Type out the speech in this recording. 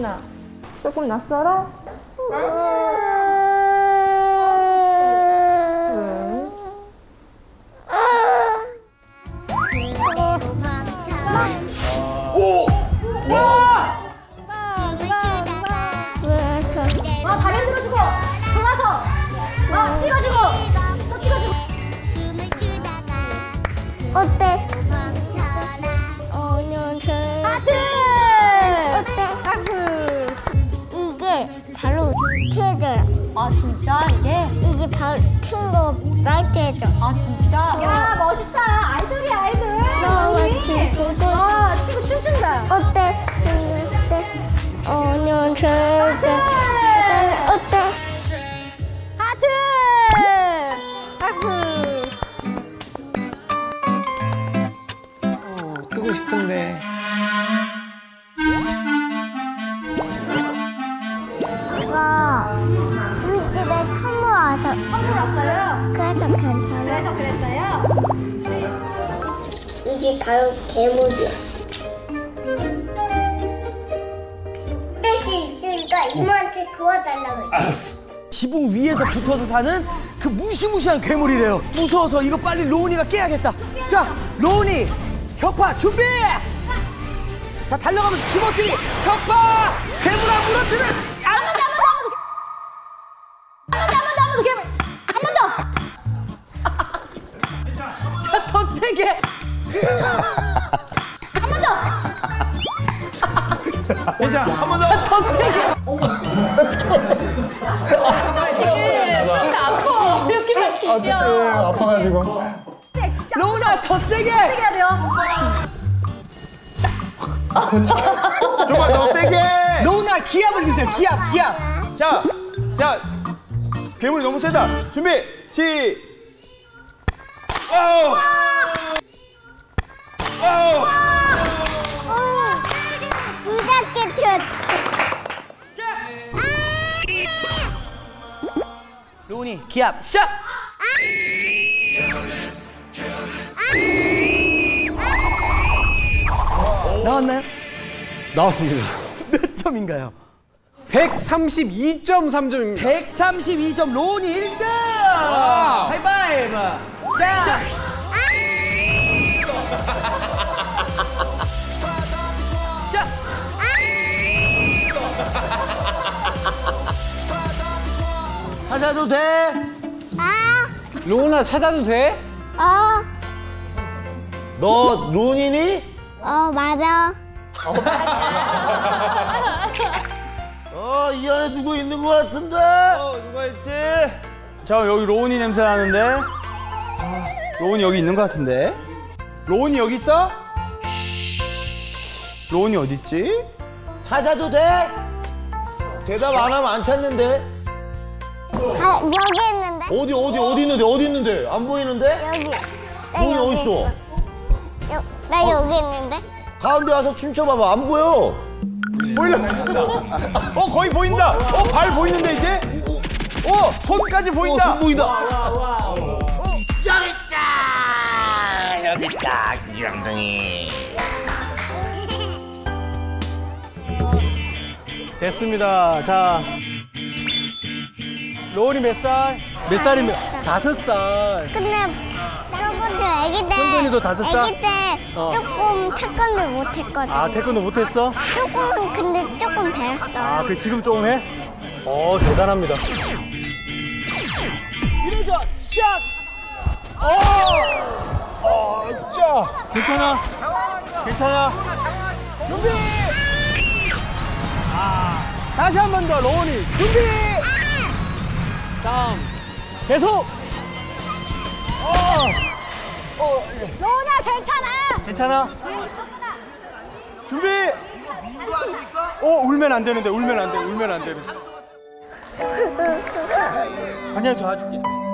나. 조금 낯설어? 오! 와! 다리 흔들어주고 돌아서 찍어주고 또 찍어주고. 어때? 하트! 어때? 하트! 이게 바로 라이트해줘요. 아 진짜 이게? 이게 바로 튼거 라이트해줘. 아 진짜? 야 멋있다. 아이돌이야 아이돌. 너무 우리. 멋지고. 친구 춤춘다. 어때? 어때? 하트! 어때? 하트! 하트! 뜨고 싶은데. 이거 우리 집에 선물 와서 선물 왔어요? 그래서 괜찮아. 그래서 그랬어요? 이게 바로 괴물이야. 뗄 수 있으니까 이모한테 구워달라고 해. 알았어. 지붕 위에서 붙어서 사는 그 무시무시한 괴물이래요. 무서워서 이거 빨리 로운이가 깨야겠다. 자, 로운이 격파 준비! 자, 달려가면서 주먹질이 격파! 괴물아 무너뜨는! 한 번 더 괴물! 한 번 더! 자, 더 세게! 한 번 더! 괜찮아. 한 번 더. 더 세게! 아파가지고. 로운아 더 세게! 해야 돼요. 좀만 더 세게. 로운아 기압을 넣으세요. 기압. 자, 괴물이 너무 세다. 준비, 아우! 둘다 깨뜨렸어. 로운이 기압 시작! 나왔나요? 나왔습니다. 몇 점인가요? 132.3점입니다. 132점 로운이 1등! 하이파이브! 자! 자! 찾아도 돼? 아, 로운아 찾아도 돼? 너 룬이니? 맞아. 이 안에 누구 있는 것 같은데? 누가 있지? 자, 여기 로운이 냄새 나는데? 로운이 여기 있는 것 같은데? 로운이 여기 있어? 로운이 어디 있지? 찾아도 돼? 대답 안 하면 안 찾는데? 여기 있는데? 어디 있는데? 안 보이는데? 여기. 나 룬이 여기 어딨어? 있어. 나 여기 있는데? 가운데 와서 춤춰봐봐. 안 보여. 보이려? 거의 보인다. 발 보이는데 이제? 손까지 보인다. 손 보인다. 여기 있다, 귀염둥이. 됐습니다. 자, 로운이 몇 살? 몇 살이면? 5살. 근데 저번에 아기 때 현근이도 5살? 아기 때 조금 태권도 못했거든. 아, 태권도 못했어? 조금 근데 조금 배웠어. 아, 그래 지금 조금 해? 대단합니다. 1회전 시작! 자, 괜찮아. 준비! 다시 한 번 더, 로운이. 준비! 다음. 계속! 로운아 괜찮아. 괜찮아? 준비! 울면 안 되는데, 울면 안 돼. 한양이 도와줄게.